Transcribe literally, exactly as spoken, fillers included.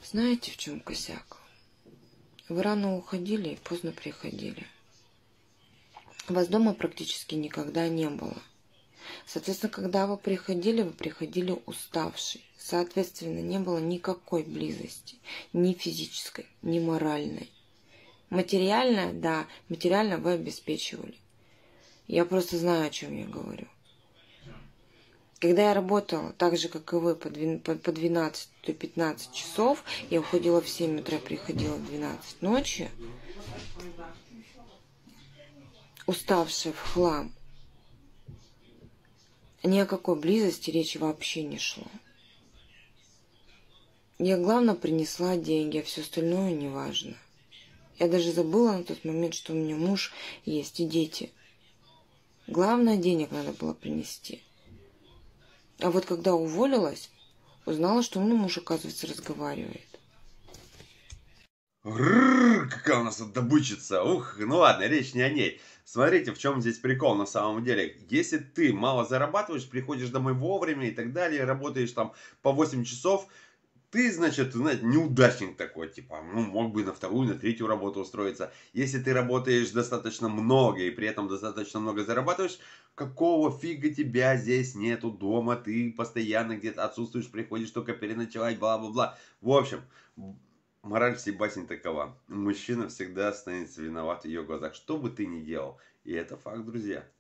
Знаете, в чем косяк? Вы рано уходили и поздно приходили. Вас дома практически никогда не было. Соответственно, когда вы приходили, вы приходили уставший. Соответственно, не было никакой близости. Ни физической, ни моральной. Материальная, да, материально вы обеспечивали. Я просто знаю, о чем я говорю. Когда я работала так же, как и вы, по двенадцать-пятнадцать часов, я уходила в семь утра, приходила в двенадцать ночи, уставшая в хлам, ни о какой близости речи вообще не шло. Я, главное, принесла деньги, а все остальное не важно. Я даже забыла на тот момент, что у меня муж есть и дети. Главное, денег надо было принести. А вот когда уволилась, узнала, что ну, муж, оказывается, разговаривает. Рррр, какая у нас тут добычица. Ух, ну ладно, речь не о ней. Смотрите, в чем здесь прикол на самом деле. Если ты мало зарабатываешь, приходишь домой вовремя и так далее, работаешь там по восемь часов, ты, значит, знаете, неудачник такой, типа, ну, мог бы на вторую, на третью работу устроиться. Если ты работаешь достаточно много и при этом достаточно много зарабатываешь, какого фига тебя здесь нету дома, ты постоянно где-то отсутствуешь, приходишь только переночевать, бла-бла-бла. В общем, мораль всей басни такова. Мужчина всегда останется виноват в ее глазах, что бы ты ни делал. И это факт, друзья.